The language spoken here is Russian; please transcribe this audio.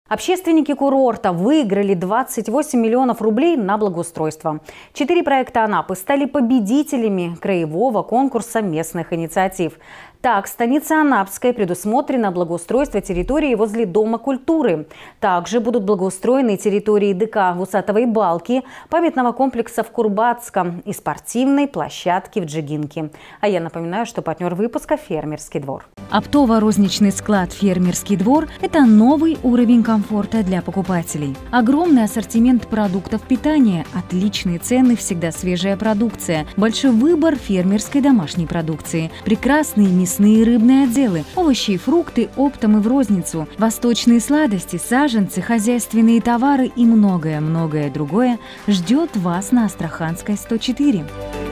Общественники курорта выиграли 28 миллионов рублей на благоустройство. 4 проекта Анапы стали победителями краевого конкурса местных инициатив. Так, в станице Анапской предусмотрено благоустройство территории возле Дома культуры. Также будут благоустроены территории ДК в Усатовой Балке, памятного комплекса в Курбатском и спортивной площадки в Джигинке. А я напоминаю, что партнер выпуска – Фермерский двор. Оптово-розничный склад «Фермерский двор» – это новый уровень комфорта для покупателей. Огромный ассортимент продуктов питания, отличные цены, всегда свежая продукция, большой выбор фермерской домашней продукции, прекрасные мясные и рыбные отделы, овощи и фрукты оптом и в розницу, восточные сладости, саженцы, хозяйственные товары и многое-многое другое ждет вас на Астраханской 104.